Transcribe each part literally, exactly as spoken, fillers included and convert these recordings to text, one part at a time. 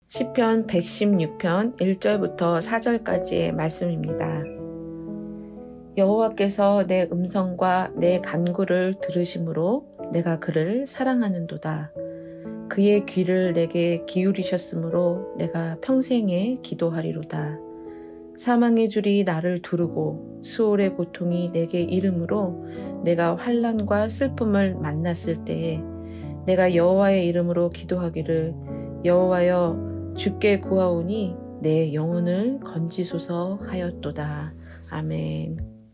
시편 백십육 편 일 절부터 사 절까지의 말씀입니다. 여호와께서 내 음성과 내 간구를 들으심으로 내가 그를 사랑하는도다. 그의 귀를 내게 기울이셨으므로 내가 평생에 기도하리로다. 사망의 줄이 나를 두르고 수월의 고통이 내게 이름으로 내가 환난과 슬픔을 만났을 때에 내가 여호와의 이름으로 기도하기를 여호와여 주께 구하오니 내 영혼을 건지소서 하였도다. 아멘.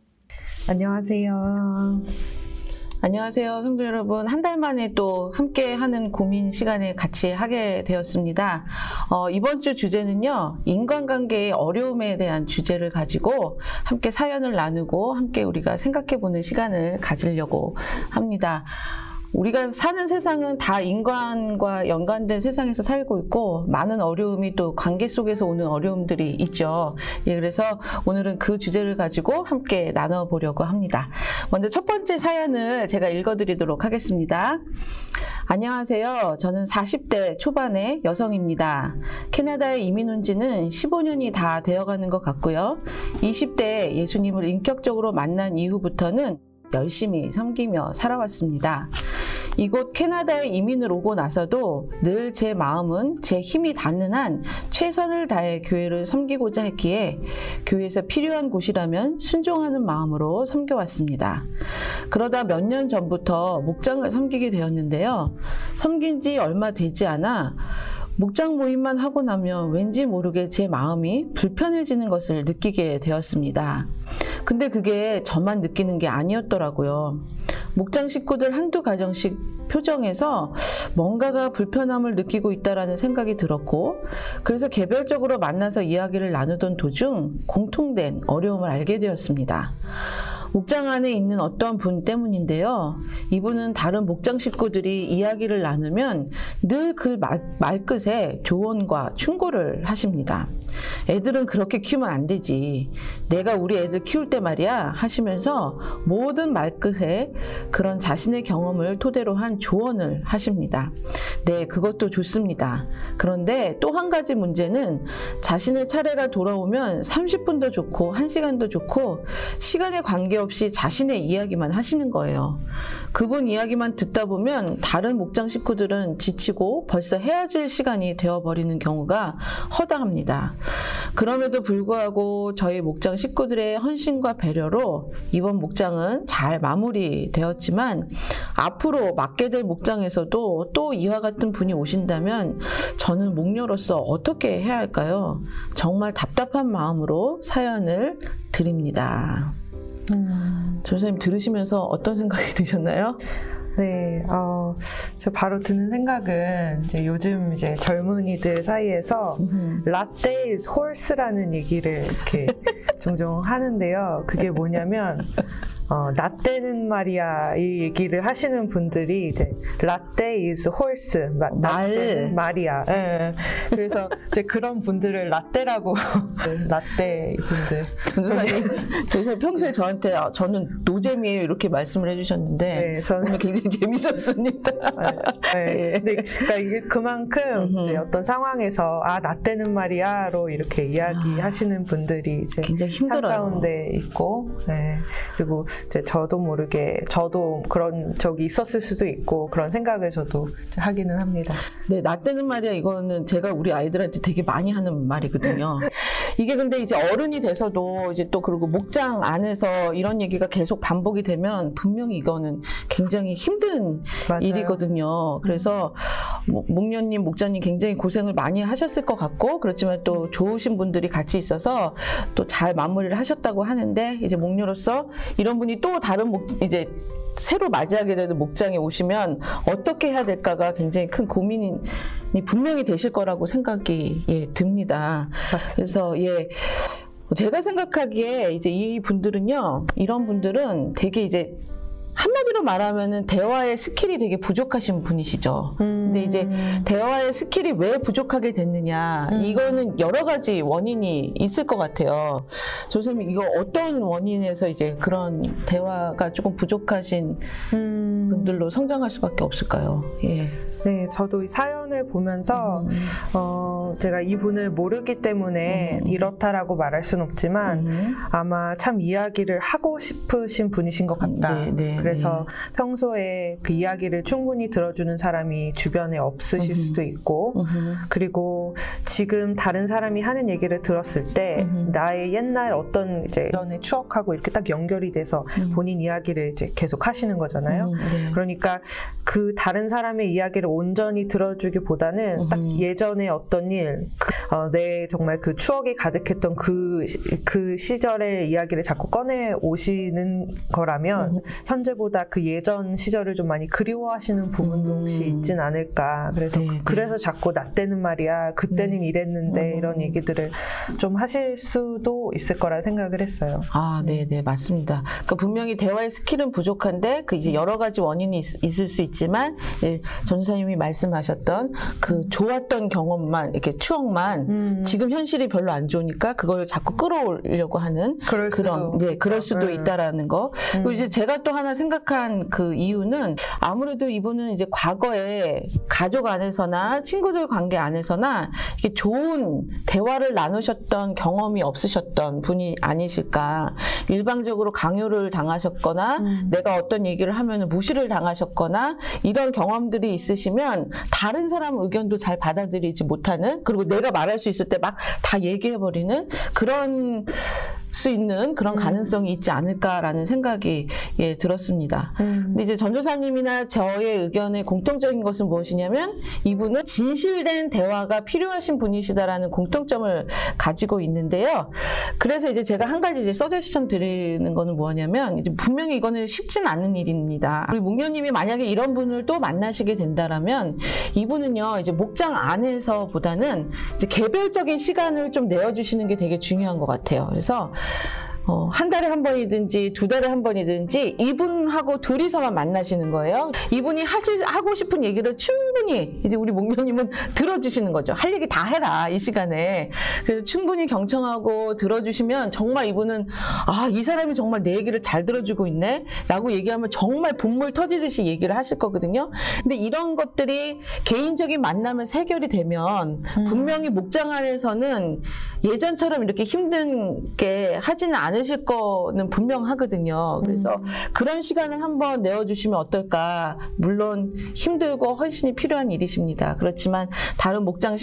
안녕하세요. 안녕하세요, 성도 여러분. 한 달 만에 또 함께 하는 고민 시간을 같이 하게 되었습니다. 어, 이번 주 주제는요, 인간관계의 어려움에 대한 주제를 가지고 함께 사연을 나누고 함께 우리가 생각해보는 시간을 가지려고 합니다. 우리가 사는 세상은 다 인간과 연관된 세상에서 살고 있고 많은 어려움이 또 관계 속에서 오는 어려움들이 있죠. 예, 그래서 오늘은 그 주제를 가지고 함께 나눠보려고 합니다. 먼저 첫 번째 사연을 제가 읽어드리도록 하겠습니다. 안녕하세요. 저는 사십 대 초반의 여성입니다. 캐나다에 이민 온 지는 십오 년이 다 되어가는 것 같고요. 이십 대에 예수님을 인격적으로 만난 이후부터는 열심히 섬기며 살아왔습니다. 이곳 캐나다에 이민을 오고 나서도 늘 제 마음은 제 힘이 닿는 한 최선을 다해 교회를 섬기고자 했기에 교회에서 필요한 곳이라면 순종하는 마음으로 섬겨왔습니다. 그러다 몇 년 전부터 목장을 섬기게 되었는데요. 섬긴 지 얼마 되지 않아 목장 모임만 하고 나면 왠지 모르게 제 마음이 불편해지는 것을 느끼게 되었습니다. 근데 그게 저만 느끼는 게 아니었더라고요. 목장 식구들 한두 가정씩 표정에서 뭔가가 불편함을 느끼고 있다라는 생각이 들었고, 그래서 개별적으로 만나서 이야기를 나누던 도중 공통된 어려움을 알게 되었습니다. 목장 안에 있는 어떤 분 때문인데요. 이분은 다른 목장 식구들이 이야기를 나누면 늘 그 말끝에 조언과 충고를 하십니다. 애들은 그렇게 키우면 안 되지. 내가 우리 애들 키울 때 말이야 하시면서 모든 말끝에 그런 자신의 경험을 토대로 한 조언을 하십니다. 네, 그것도 좋습니다. 그런데 또 한 가지 문제는 자신의 차례가 돌아오면 삼십 분도 좋고 한 시간도 좋고 시간에 관계없이 자신의 이야기만 하시는 거예요. 그분 이야기만 듣다 보면 다른 목장 식구들은 지치고 벌써 헤어질 시간이 되어버리는 경우가 허다합니다. 그럼에도 불구하고 저희 목장 식구들의 헌신과 배려로 이번 목장은 잘 마무리되었지만 앞으로 맡게 될 목장에서도 또 이와 같은 분이 오신다면 저는 목녀로서 어떻게 해야 할까요? 정말 답답한 마음으로 사연을 드립니다. 음. 전사님 들으시면서 어떤 생각이 드셨나요? 네, 어, 저 바로 드는 생각은 이제 요즘 이제 젊은이들 사이에서 라떼 is horse라는 얘기를 이렇게 종종 하는데요. 그게 뭐냐면 어, 라떼는 말이야 이 얘기를 하시는 분들이 이제 라떼 is horse, 마, 라떼는 말이야. 예, 그래서 이제 그런 분들을 라떼라고 라떼 분들. 전사님, 전사님 평소에 저한테 아, 저는 노잼이에요 이렇게 말씀을 해주셨는데 네, 저는 오늘 굉장히 재밌었습니다. 네, 네. 근데 그러니까 이게 그만큼 이제 어떤 상황에서 아 라떼는 말이야로 이렇게 이야기하시는 분들이 이제 굉장히 힘들어요. 삶 가운데 있고, 네. 그리고 이제 저도 모르게 저도 그런 적이 있었을 수도 있고 그런 생각을 저도 하기는 합니다. 네, 나 때는 말이야 이거는 제가 우리 아이들한테 되게 많이 하는 말이거든요. 이게 근데 이제 어른이 돼서도 이제 또 그리고 목장 안에서 이런 얘기가 계속 반복이 되면 분명히 이거는 굉장히 힘든 맞아요. 일이거든요. 그래서 뭐, 목녀님, 목장님 굉장히 고생을 많이 하셨을 것 같고 그렇지만 또 좋으신 분들이 같이 있어서 또 잘 마무리를 하셨다고 하는데 이제 목녀로서 이런 분이 또 다른 목 이제 새로 맞이하게 되는 목장에 오시면 어떻게 해야 될까가 굉장히 큰 고민이 분명히 되실 거라고 생각이 예, 듭니다. 맞습니다. 그래서 예. 제가 생각하기에 이제 이 분들은요, 이런 분들은 되게 이제 한마디로 말하면은 대화의 스킬이 되게 부족하신 분이시죠. 음. 근데 이제 대화의 스킬이 왜 부족하게 됐느냐, 음. 이거는 여러 가지 원인이 있을 것 같아요. 조선님, 이거 어떤 원인에서 이제 그런 대화가 조금 부족하신 음. 분들로 성장할 수밖에 없을까요? 예. 네, 저도 이 사연을 보면서 음. 어, 제가 이분을 모르기 때문에 음. 이렇다라고 말할 순 없지만 음. 아마 참 이야기를 하고 싶으신 분이신 것 같다. 네, 네, 그래서 네. 평소에 그 이야기를 충분히 들어주는 사람이 주변에 없으실 음. 수도 있고 음. 그리고 지금 다른 사람이 하는 얘기를 들었을 때 음. 나의 옛날 어떤 이제 전의 추억하고 이렇게 딱 연결이 돼서 음. 본인 이야기를 이제 계속 하시는 거잖아요. 음. 네. 그러니까 그 다른 사람의 이야기를 온전히 들어주기보다는 음. 딱 예전에 어떤 일, 그, 어, 내 정말 그 추억이 가득했던 그, 시, 그 시절의 이야기를 자꾸 꺼내 오시는 거라면 음. 현재보다 그 예전 시절을 좀 많이 그리워하시는 부분도 음. 혹시 있진 않을까. 그래서 네, 그, 네. 그래서 자꾸 나 때는 말이야. 그때는 네. 이랬는데 음. 이런 얘기들을 좀 하실 수도 있을 거라 생각을 했어요. 아, 네, 네, 맞습니다. 그러니까 분명히 대화의 스킬은 부족한데 그 이제 여러 가지 원인이 있, 있을 수 있지만 예, 전도사님이 말씀하셨던 그 좋았던 경험만 이렇게 추억만 음. 지금 현실이 별로 안 좋으니까 그걸 자꾸 끌어오려고 하는 그럴 그런 수도 네, 그럴 수도 음. 있다라는 거. 그리고 음. 이제 제가 또 하나 생각한 그 이유는 아무래도 이분은 이제 과거에 가족 안에서나 친구들 관계 안에서나 이렇게 좋은 대화를 나누셨던 경험이 없으셨던 분이 아니실까. 일방적으로 강요를 당하셨거나 음. 내가 어떤 얘기를 하면 무시를 당하셨거나 이런 경험들이 있으시면 다른 사람 의견도 잘 받아들이지 못하는 그리고 내가 말할 수 있을 때 막 다 얘기해버리는 그런 수 있는 그런 가능성이 있지 않을까라는 생각이 예, 들었습니다. 음. 근데 이제 전도사님이나 저의 의견의 공통적인 것은 무엇이냐면 이분은 진실된 대화가 필요하신 분이시다라는 공통점을 가지고 있는데요. 그래서 이제 제가 한 가지 이제 서제션 드리는 거는 뭐냐면 이제 분명히 이거는 쉽진 않은 일입니다. 우리 목녀님이 만약에 이런 분을 또 만나시게 된다라면 이분은요 이제 목장 안에서보다는 이제 개별적인 시간을 좀 내어주시는 게 되게 중요한 것 같아요. 그래서 어, 한 달에 한 번이든지 두 달에 한 번이든지 이분하고 둘이서만 만나시는 거예요. 이분이 하시, 하고 싶은 얘기를 충분히 이제 우리 목녀님은 들어주시는 거죠. 할 얘기 다 해라 이 시간에. 그래서 충분히 경청하고 들어주시면 정말 이분은 아, 이 사람이 정말 내 얘기를 잘 들어주고 있네 라고 얘기하면 정말 본물 터지듯이 얘기를 하실 거거든요. 근데 이런 것들이 개인적인 만남에서 해결이 되면 음. 분명히 목장 안에서는 예전처럼 이렇게 힘든 게 하지는 않을 않으실 거는 분명하거든요. 그래서 음. 그런 시간을 한번 내어주시면 어떨까. 물론 힘들고 헌신이 필요한 일이십니다. 그렇지만 다른 목장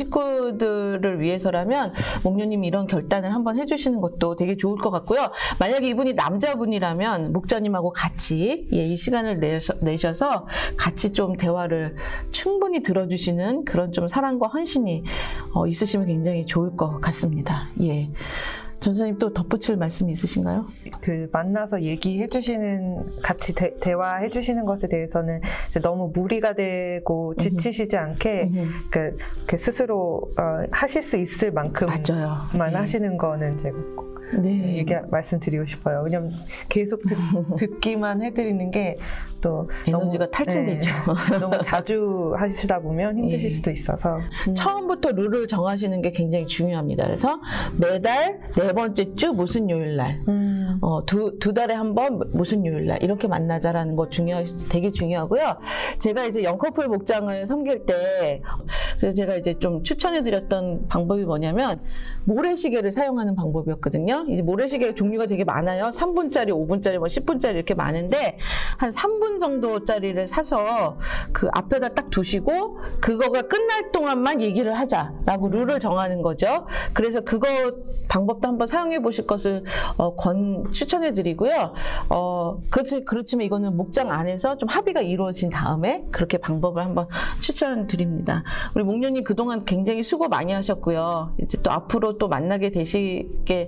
식구들을 위해서라면 목녀님이 이런 결단을 한번 해주시는 것도 되게 좋을 것 같고요. 만약에 이분이 남자분이라면 목자님하고 같이 예, 이 시간을 내셔, 내셔서 같이 좀 대화를 충분히 들어주시는 그런 좀 사랑과 헌신이 어, 있으시면 굉장히 좋을 것 같습니다. 예. 전사님 또 덧붙일 말씀이 있으신가요? 그 만나서 얘기해 주시는 같이 대, 대화해 주시는 것에 대해서는 이제 너무 무리가 되고 지치시지 않게 그, 그 스스로 어, 하실 수 있을 만큼만 맞아요. 하시는 거는 이제 네. 얘기 말씀드리고 싶어요. 왜냐면 계속 듣, 듣기만 해드리는 게 또 에너지가 너무, 탈진되죠. 네, 너무 자주 하시다 보면 힘드실 예. 수도 있어서 음. 처음부터 룰을 정하시는 게 굉장히 중요합니다. 그래서 매달 네 번째 주 무슨 요일 날, 음. 어, 두, 두 달에 한 번 무슨 요일 날 이렇게 만나자라는 거 중요, 되게 중요하고요. 제가 이제 영커플 목장을 섬길 때 그래서 제가 이제 좀 추천해드렸던 방법이 뭐냐면 모래시계를 사용하는 방법이었거든요. 이제 모래시계 종류가 되게 많아요. 삼 분짜리, 오 분짜리, 뭐 십 분짜리 이렇게 많은데 한 삼 분 정도짜리를 사서 그 앞에다 딱 두시고 그거가 끝날 동안만 얘기를 하자라고 룰을 정하는 거죠. 그래서 그거 방법도 한번 사용해 보실 것을 어, 권 추천해 드리고요. 어, 그렇지, 그렇지만 이거는 목장 안에서 좀 합의가 이루어진 다음에 그렇게 방법을 한번 추천드립니다. 우리 목녀님 그동안 굉장히 수고 많이 하셨고요. 이제 또 앞으로 또 만나게 되시게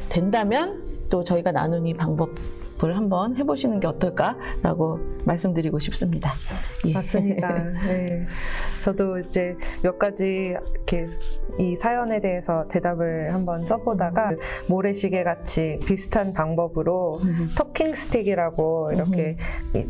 된다면 또 저희가 나눈 이 방법 을 한번 해보시는 게 어떨까라고 말씀드리고 싶습니다. 예. 맞습니다. 네. 저도 이제 몇 가지 이렇게 이 사연에 대해서 대답을 한번 써보다가 모래시계 같이 비슷한 방법으로 음. 토킹 스틱이라고 이렇게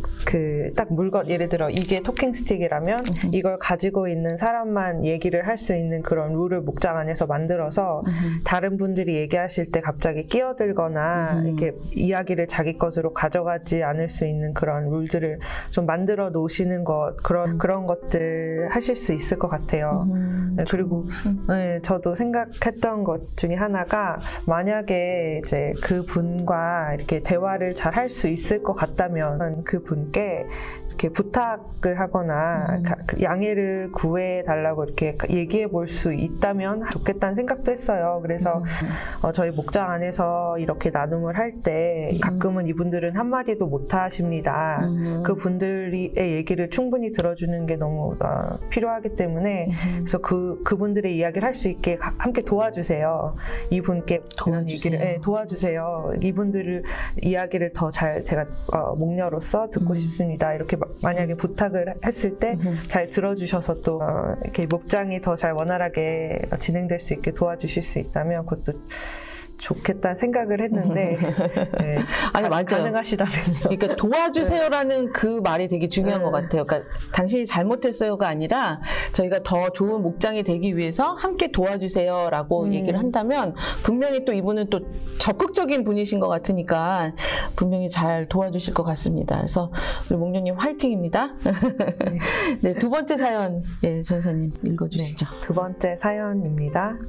그 딱 물건, 예를 들어 이게 토킹 스틱이라면 음. 이걸 가지고 있는 사람만 얘기를 할 수 있는 그런 룰을 목장 안에서 만들어서 음. 다른 분들이 얘기하실 때 갑자기 끼어들거나 음. 이렇게 이야기를 자기 것으로 가져가지 않을 수 있는 그런 룰들을 좀 만들어 놓으시는 것, 그런 음. 그런 것들 하실 수 있을 것 같아요. 음. 네, 그리고 네, 저도 생각했던 것 중에 하나가, 만약에 이제 그 분과 이렇게 대화를 잘 할 수 있을 것 같다면 그 분께 이렇게 부탁을 하거나 음. 양해를 구해 달라고 이렇게 얘기해 볼 수 있다면 좋겠다는 생각도 했어요. 그래서 음. 어, 저희 목장 안에서 이렇게 나눔을 할 때 가끔은 이분들은 한마디도 못 하십니다. 음. 그 분들의 얘기를 충분히 들어주는 게 너무 어, 필요하기 때문에 음. 그래서 그 그분들의 이야기를 할 수 있게 함께 도와주세요. 이분께 그런 얘기를 네, 도와주세요. 이분들을 이야기를 더 잘 제가 어, 목녀로서 듣고 음. 싶습니다. 이렇게 만약에 부탁을 했을 때 잘 들어주셔서 또 어, 이렇게 목장이 더 잘 원활하게 진행될 수 있게 도와주실 수 있다면 그것도 좋겠다 생각을 했는데 네, 아니 가, 맞아요. 가능하시다면요. 그러니까 도와주세요라는 네. 그 말이 되게 중요한 네. 것 같아요. 그러니까 당신이 잘못했어요가 아니라 저희가 더 좋은 목장이 되기 위해서 함께 도와주세요라고 음. 얘기를 한다면 분명히 또 이분은 또 적극적인 분이신 것 같으니까 분명히 잘 도와주실 것 같습니다. 그래서 우리 목녀님 화이팅입니다. 네. 네, 두 번째 사연 네, 전사님 읽어주시죠. 네, 두 번째 사연입니다.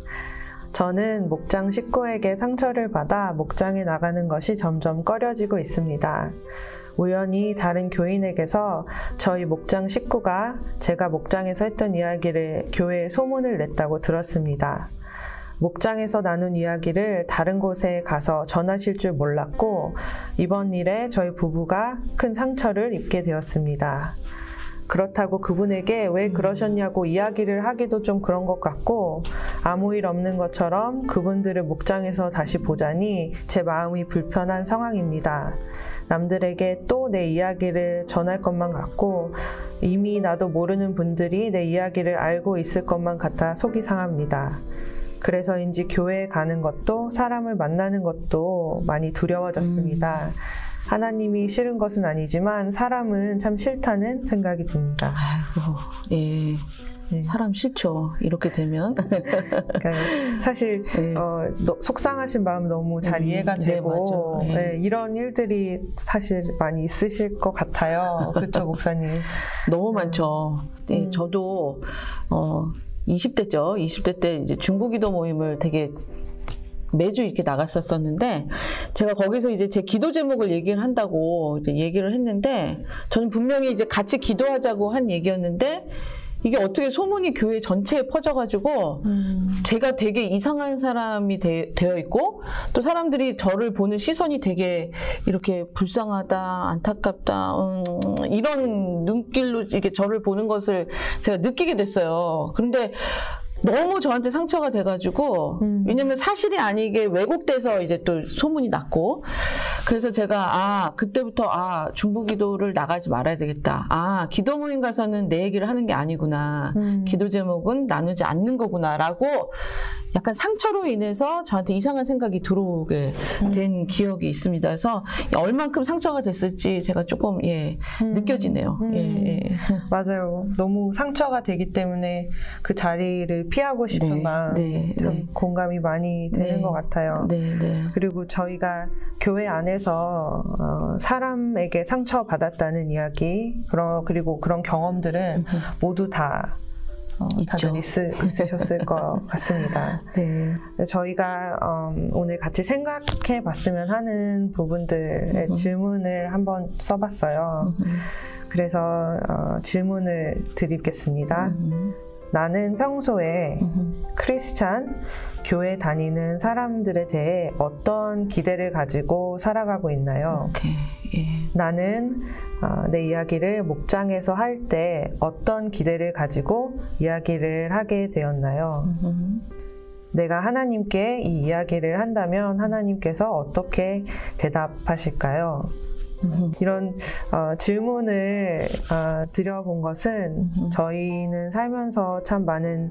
저는 목장 식구에게 상처를 받아 목장에 나가는 것이 점점 꺼려지고 있습니다. 우연히 다른 교인에게서 저희 목장 식구가 제가 목장에서 했던 이야기를 교회에 소문을 냈다고 들었습니다. 목장에서 나눈 이야기를 다른 곳에 가서 전하실 줄 몰랐고 이번 일에 저희 부부가 큰 상처를 입게 되었습니다. 그렇다고 그분에게 왜 그러셨냐고 이야기를 하기도 좀 그런 것 같고 아무 일 없는 것처럼 그분들을 목장에서 다시 보자니 제 마음이 불편한 상황입니다. 남들에게 또 내 이야기를 전할 것만 같고 이미 나도 모르는 분들이 내 이야기를 알고 있을 것만 같아 속이 상합니다. 그래서인지 교회에 가는 것도 사람을 만나는 것도 많이 두려워졌습니다. 음. 하나님이 싫은 것은 아니지만 사람은 참 싫다는 생각이 듭니다. 아이고, 예. 네. 사람 싫죠. 이렇게 되면. 그러니까 사실 네. 어, 너, 속상하신 마음 너무 잘 음, 이해가 되고 네, 네, 이런 일들이 사실 많이 있으실 것 같아요. 그렇죠, 목사님? 너무 많죠. 네, 음. 저도 어, 이십 대죠. 이십 대 때 이제 중보기도 모임을 되게 매주 이렇게 나갔었었는데 제가 거기서 이제 제 기도 제목을 얘기를 한다고 이제 얘기를 했는데 저는 분명히 이제 같이 기도하자고 한 얘기였는데 이게 어떻게 소문이 교회 전체에 퍼져가지고 음. 제가 되게 이상한 사람이 되, 되어 있고 또 사람들이 저를 보는 시선이 되게 이렇게 불쌍하다, 안타깝다 음, 이런 눈길로 이렇게 저를 보는 것을 제가 느끼게 됐어요. 그런데 너무 저한테 상처가 돼가지고 음. 왜냐면 사실이 아니게 왜곡돼서 이제 또 소문이 났고 그래서 제가 아 그때부터 아 중보기도를 나가지 말아야 되겠다. 아 기도 모임 가서는 내 얘기를 하는 게 아니구나. 음. 기도 제목은 나누지 않는 거구나라고 약간 상처로 인해서 저한테 이상한 생각이 들어오게 음. 된 기억이 있습니다. 그래서 얼만큼 상처가 됐을지 제가 조금 예 음. 느껴지네요. 음. 예, 예. 맞아요. 너무 상처가 되기 때문에 그 자리를 피하고 싶은 네, 마음 네, 참 네. 공감이 많이 되는 네, 것 같아요. 네, 네. 그리고 저희가 교회 안에서 어, 사람에게 상처받았다는 이야기 그런 그리고 그런 경험들은 음. 모두 다 어, 다들 있으, 있으셨을 것 같습니다. 네. 저희가 음, 오늘 같이 생각해 봤으면 하는 부분들의 음. 질문을 한번 써봤어요. 음. 그래서 어, 질문을 드리겠습니다. 음. 나는 평소에 음. 크리스찬, 교회 다니는 사람들에 대해 어떤 기대를 가지고 살아가고 있나요? 오케이. 예. 나는 어, 내 이야기를 목장에서 할 때 어떤 기대를 가지고 이야기를 하게 되었나요? 음. 내가 하나님께 이 이야기를 한다면 하나님께서 어떻게 대답하실까요? 음. 이런 어, 질문을 어, 드려본 것은 음. 저희는 살면서 참 많은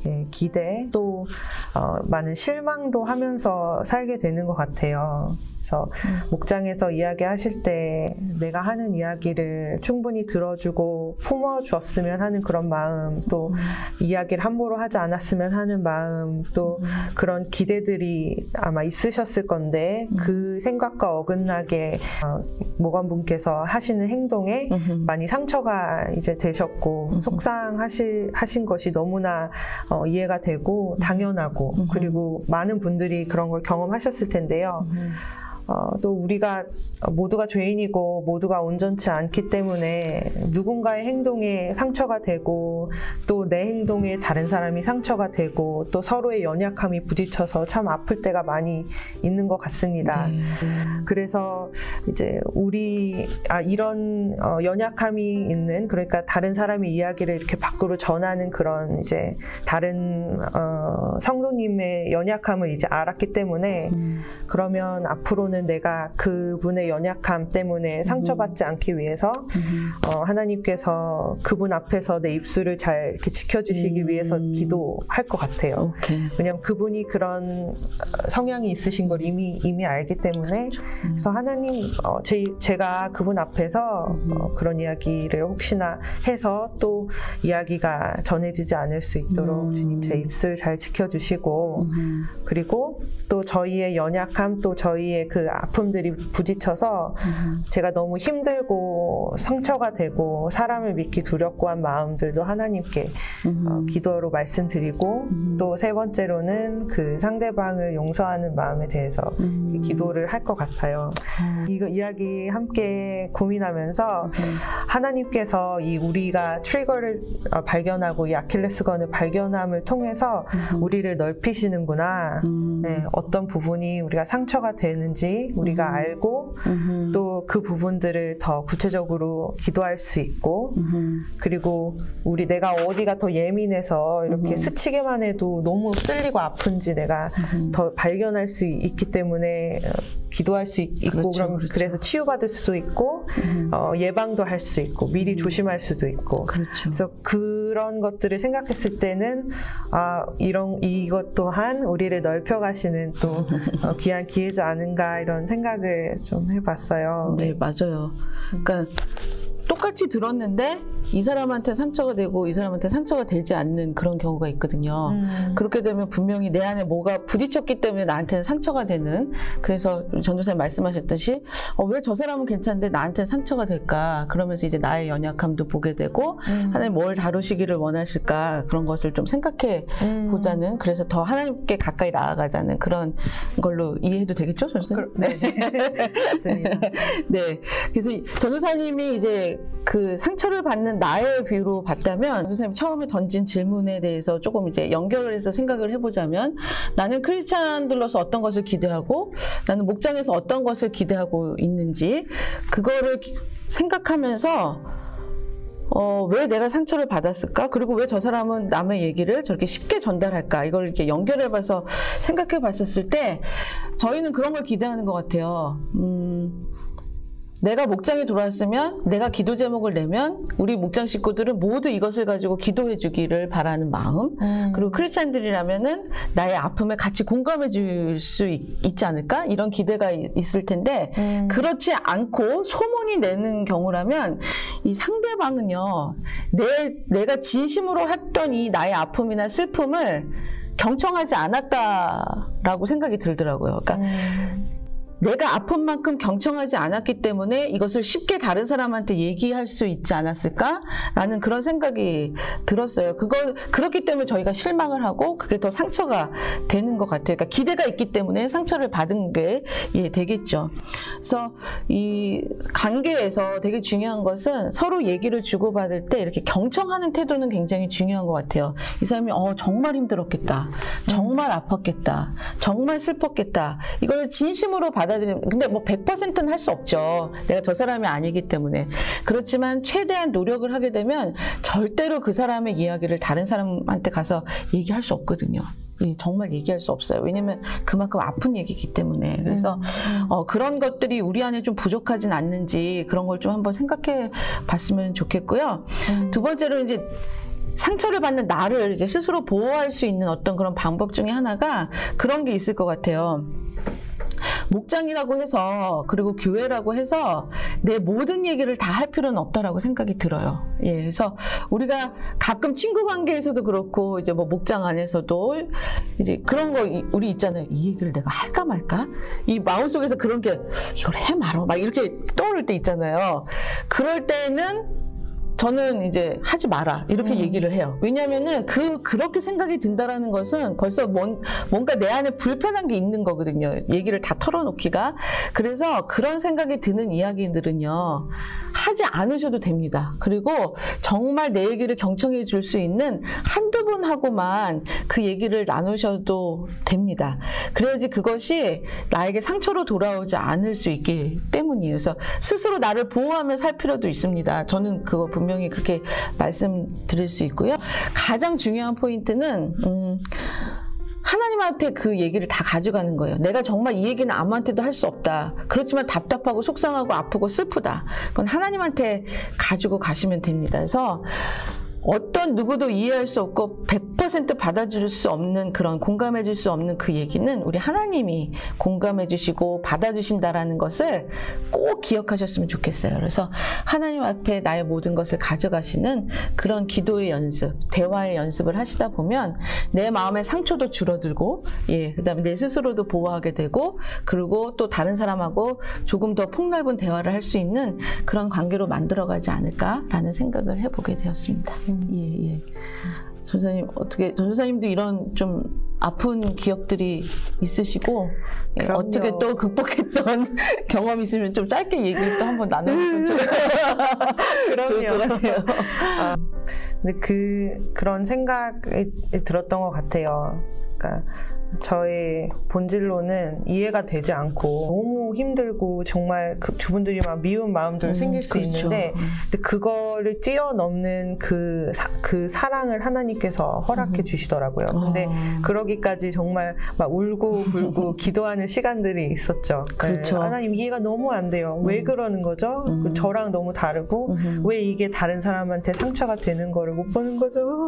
예, 기대 또 어, 많은 실망도 하면서 살게 되는 것 같아요. 그래서 음. 목장에서 이야기하실 때 내가 하는 이야기를 충분히 들어주고 품어주었으면 하는 그런 마음, 또 음. 이야기를 함부로 하지 않았으면 하는 마음, 또 음. 그런 기대들이 아마 있으셨을 건데 음. 그 생각과 어긋나게 어, 모관분께서 하시는 행동에 음. 많이 상처가 이제 되셨고 음. 속상하신 하신 것이 너무나 어, 이해가 되고 당연하고 음. 그리고 많은 분들이 그런 걸 경험하셨을 텐데요. 음. 어, 또 우리가 모두가 죄인이고 모두가 온전치 않기 때문에 누군가의 행동에 상처가 되고 또 내 행동에 다른 사람이 상처가 되고 또 서로의 연약함이 부딪혀서 참 아플 때가 많이 있는 것 같습니다. 네. 그래서 이제 우리 아, 이런 어, 연약함이 있는, 그러니까 다른 사람의 이야기를 이렇게 밖으로 전하는 그런 이제 다른 어, 성도님의 연약함을 이제 알았기 때문에 음. 그러면 앞으로는 내가 그분의 연약함 때문에 상처받지 않기 위해서 어, 하나님께서 그분 앞에서 내 입술을 잘 이렇게 지켜주시기 음. 위해서 기도할 것 같아요. 오케이. 왜냐하면 그분이 그런 성향이 있으신 걸 이미 이미 알기 때문에 그렇죠. 음. 그래서 하나님 어, 제, 제가 그분 앞에서 음. 어, 그런 이야기를 혹시나 해서 또 이야기가 전해지지 않을 수 있도록 음. 주님 제 입술 잘 지켜주시고 음. 그리고 또 저희의 연약함 또 저희의 그 아픔들이 부딪혀서 음. 제가 너무 힘들고 상처가 되고 사람을 믿기 두렵고 한 마음들도 하나님께 음. 어, 기도로 말씀드리고 음. 또 세 번째로는 그 상대방을 용서하는 마음에 대해서 음. 기도를 할 것 같아요. 음. 이거 이야기 함께 고민하면서 음. 하나님께서 이 우리가 트리거를 어, 발견하고 이 아킬레스건을 발견함을 통해서 음. 우리를 넓히시는구나. 음. 네, 어떤 부분이 우리가 상처가 되는지 우리가 음. 알고 음. 또 그 부분들을 더 구체적으로 기도할 수 있고 음. 그리고 우리 내가 어디가 더 예민해서 이렇게 음. 스치기만 해도 너무 쓸리고 아픈지 내가 음. 더 발견할 수 있기 때문에 기도할 수 있고 그렇죠, 그럼 그렇죠. 그래서 치유받을 수도 있고 음. 어, 예방도 할 수 있고 미리 음. 조심할 수도 있고 그렇죠. 그래서 그런 것들을 생각했을 때는 아 이런 이것 또한 우리를 넓혀가시는 또 어, 귀한 기회지 않은가 이런 생각을 좀 해봤어요. 네, 맞아요. 그러니까 똑같이 들었는데 이 사람한테 상처가 되고 이 사람한테 상처가 되지 않는 그런 경우가 있거든요. 음. 그렇게 되면 분명히 내 안에 뭐가 부딪혔기 때문에 나한테는 상처가 되는, 그래서 전도사님 말씀하셨듯이 어, 왜 저 사람은 괜찮은데 나한테는 상처가 될까, 그러면서 이제 나의 연약함도 보게 되고 음. 하나님 뭘 다루시기를 원하실까 그런 것을 좀 생각해 음. 보자는, 그래서 더 하나님께 가까이 나아가자는 그런 걸로 이해해도 되겠죠, 전도사님? 네, 맞습니다. 네, 그래서 전도사님이 이제 그 상처를 받는 나의 뷰로 봤다면, 선생님 처음에 던진 질문에 대해서 조금 이제 연결을 해서 생각을 해보자면, 나는 크리스찬들로서 어떤 것을 기대하고 나는 목장에서 어떤 것을 기대하고 있는지 그거를 생각하면서 어, 왜 내가 상처를 받았을까? 그리고 왜 저 사람은 남의 얘기를 저렇게 쉽게 전달할까? 이걸 이렇게 연결해봐서 생각해봤었을 때 저희는 그런 걸 기대하는 것 같아요. 음, 내가 목장에 들어왔으면 내가 기도 제목을 내면 우리 목장 식구들은 모두 이것을 가지고 기도해 주기를 바라는 마음, 음. 그리고 크리스찬들이라면은 나의 아픔에 같이 공감해 줄 수 있지 않을까? 이런 기대가 있을 텐데 음. 그렇지 않고 소문이 내는 경우라면 이 상대방은요, 내, 내가 진심으로 했던 이 나의 아픔이나 슬픔을 경청하지 않았다라고 생각이 들더라고요. 그러니까 음. 내가 아픈 만큼 경청하지 않았기 때문에 이것을 쉽게 다른 사람한테 얘기할 수 있지 않았을까라는 그런 생각이 들었어요. 그걸 그렇기 때문에 저희가 실망을 하고 그게 더 상처가 되는 것 같아요. 그러니까 기대가 있기 때문에 상처를 받은 게 예, 되겠죠. 그래서 이 관계에서 되게 중요한 것은 서로 얘기를 주고받을 때 이렇게 경청하는 태도는 굉장히 중요한 것 같아요. 이 사람이 어, 정말 힘들었겠다, 정말 아팠겠다, 정말 슬펐겠다, 이걸 진심으로 받아 근데 뭐 백 퍼센트는 할 수 없죠. 내가 저 사람이 아니기 때문에. 그렇지만 최대한 노력을 하게 되면 절대로 그 사람의 이야기를 다른 사람한테 가서 얘기할 수 없거든요. 예, 정말 얘기할 수 없어요. 왜냐면 그만큼 아픈 얘기이기 때문에. 그래서 음. 어, 그런 것들이 우리 안에 좀 부족하진 않는지 그런 걸 좀 한번 생각해 봤으면 좋겠고요. 음. 두 번째로 이제 상처를 받는 나를 이제 스스로 보호할 수 있는 어떤 그런 방법 중에 하나가 그런 게 있을 것 같아요. 목장이라고 해서 그리고 교회라고 해서 내 모든 얘기를 다 할 필요는 없다라고 생각이 들어요. 예, 그래서 우리가 가끔 친구 관계에서도 그렇고 이제 뭐 목장 안에서도 이제 그런 거 우리 있잖아요. 이 얘기를 내가 할까 말까? 이 마음속에서 그런 게 이걸 해 말어 막 이렇게 떠오를 때 있잖아요. 그럴 때는 저는 이제 하지 마라 이렇게 음. 얘기를 해요. 왜냐하면은 그 그렇게 생각이 든다라는 것은 벌써 뭔, 뭔가 내 안에 불편한 게 있는 거거든요. 얘기를 다 털어놓기가. 그래서 그런 생각이 드는 이야기들은요 하지 않으셔도 됩니다. 그리고 정말 내 얘기를 경청해 줄 수 있는 한두 번 하고만 그 얘기를 나누셔도 됩니다. 그래야지 그것이 나에게 상처로 돌아오지 않을 수 있기 때문이에요. 그래서 스스로 나를 보호하며 살 필요도 있습니다. 저는 그거 분명히 그렇게 말씀드릴 수 있고요. 가장 중요한 포인트는 음, 하나님한테 그 얘기를 다 가져가는 거예요. 내가 정말 이 얘기는 아무한테도 할 수 없다. 그렇지만 답답하고 속상하고 아프고 슬프다. 그건 하나님한테 가지고 가시면 됩니다. 그래서 어떤 누구도 이해할 수 없고 백 퍼센트 받아줄 수 없는 그런 공감해 줄 수 없는 그 얘기는 우리 하나님이 공감해 주시고 받아주신다라는 것을 꼭 기억하셨으면 좋겠어요. 그래서 하나님 앞에 나의 모든 것을 가져가시는 그런 기도의 연습, 대화의 연습을 하시다 보면 내 마음의 상처도 줄어들고 예, 그다음에 내 스스로도 보호하게 되고 그리고 또 다른 사람하고 조금 더 폭넓은 대화를 할 수 있는 그런 관계로 만들어가지 않을까라는 생각을 해보게 되었습니다. 예, 예. 전사님 어떻게 전사님도 이런 좀 아픈 기억들이 있으시고 예, 어떻게 또 극복했던 경험 있으면 좀 짧게 얘기 또 한번 나눠보면 좋을 것 같아요. 아, 근데 그 그런 생각이 들었던 것 같아요. 그러니까 저의 본질로는 이해가 되지 않고 너무 힘들고 정말 그 주분들이 막 미운 마음들 음, 생길 수 그렇죠. 있는데 근데 그거를 뛰어넘는 그, 사, 그 사랑을 하나님께서 허락해 음. 주시더라고요. 근데 아. 그러기까지 정말 막 울고 불고 기도하는 시간들이 있었죠. 그렇죠. 네. 하나님 이해가 너무 안 돼요. 음. 왜 그러는 거죠? 음. 저랑 너무 다르고 음. 왜 이게 다른 사람한테 상처가 되는 거를 못 보는 거죠?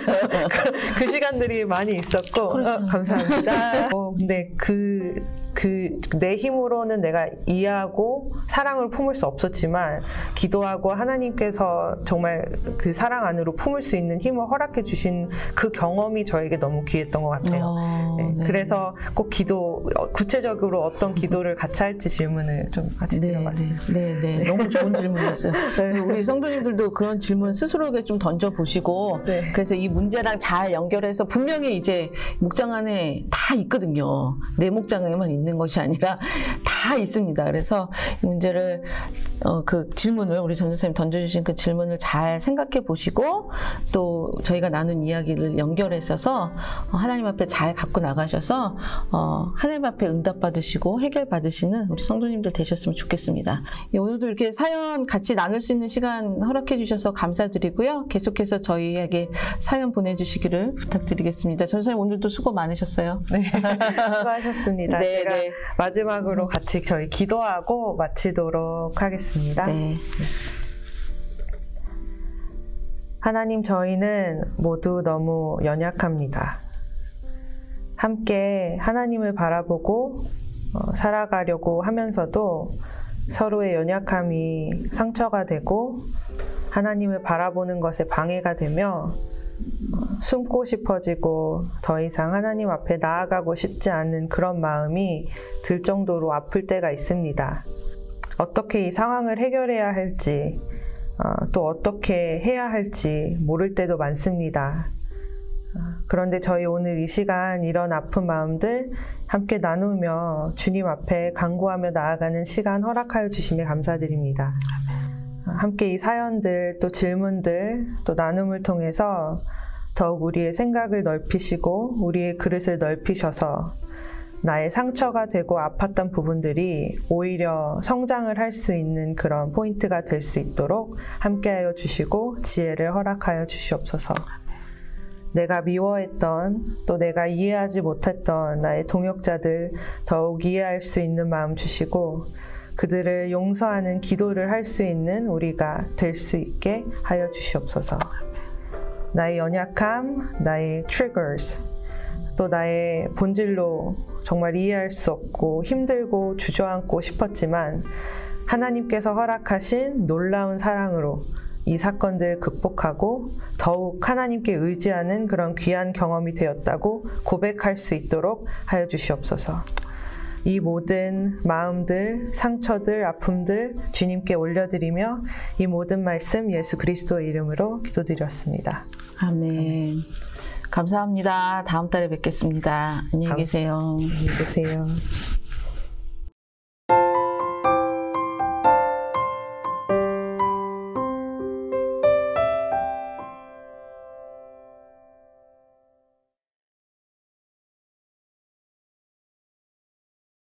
그 시간들이 많이 있었고 어, 감사합니다. 어, 근데 그, 그, 내 힘으로는 내가 이해하고 사랑을 품을 수 없었지만 기도하고 하나님께서 정말 그 사랑 안으로 품을 수 있는 힘을 허락해 주신 그 경험이 저에게 너무 귀했던 것 같아요. 어, 네. 네. 그래서 꼭 기도, 구체적으로 어떤 기도를 같이 할지 질문을 좀 같이 네, 드려봤습니다. 네, 네, 네. 너무 좋은 질문이었어요. 네. 우리 성도님들도 그런 질문 스스로에게 좀 던져보시고 네. 그래서 이 문제랑 잘 연결해서 분명히 이제 목장 안에 다 있거든요. 내 목장에만 있는 것이 아니라 다 있습니다. 그래서 이 문제를 어, 그 질문을 우리 전 선생님 던져주신 그 질문을 잘 생각해 보시고 또 저희가 나눈 이야기를 연결해서서 어, 하나님 앞에 잘 갖고 나가셔서 어, 하나님 앞에 응답 받으시고 해결 받으시는 우리 성도님들 되셨으면 좋겠습니다. 예, 오늘도 이렇게 사연 같이 나눌 수 있는 시간 허락해 주셔서 감사드리고요. 계속해서 저희에게 사연 보내주시기를 부탁드리겠습니다. 전 선생님 오늘도 수고 많으셨어요. 네, 수고하셨습니다. 네, 제가 네. 마지막으로 같이 저희 기도하고 마치도록 하겠습니다. 네. 하나님, 저희는 모두 너무 연약합니다. 함께 하나님을 바라보고 어, 살아가려고 하면서도 서로의 연약함이 상처가 되고 하나님을 바라보는 것에 방해가 되며 숨고 싶어지고 더 이상 하나님 앞에 나아가고 싶지 않은 그런 마음이 들 정도로 아플 때가 있습니다. 어떻게 이 상황을 해결해야 할지, 어, 또 어떻게 해야 할지 모를 때도 많습니다. 어, 그런데 저희 오늘 이 시간 이런 아픈 마음들 함께 나누며 주님 앞에 간구하며 나아가는 시간 허락하여 주심에 감사드립니다. 함께 이 사연들 또 질문들 또 나눔을 통해서 더욱 우리의 생각을 넓히시고 우리의 그릇을 넓히셔서 나의 상처가 되고 아팠던 부분들이 오히려 성장을 할 수 있는 그런 포인트가 될 수 있도록 함께하여 주시고 지혜를 허락하여 주시옵소서. 내가 미워했던 또 내가 이해하지 못했던 나의 동역자들 더욱 이해할 수 있는 마음 주시고 그들을 용서하는 기도를 할 수 있는 우리가 될 수 있게 하여 주시옵소서. 나의 연약함, 나의 triggers, 또 나의 본질로 정말 이해할 수 없고 힘들고 주저앉고 싶었지만 하나님께서 허락하신 놀라운 사랑으로 이 사건들을 극복하고 더욱 하나님께 의지하는 그런 귀한 경험이 되었다고 고백할 수 있도록 하여 주시옵소서. 이 모든 마음들, 상처들, 아픔들 주님께 올려드리며 이 모든 말씀 예수 그리스도의 이름으로 기도드렸습니다. 아멘. 감사합니다. 다음 달에 뵙겠습니다. 안녕히 계세요. 안녕히 계세요.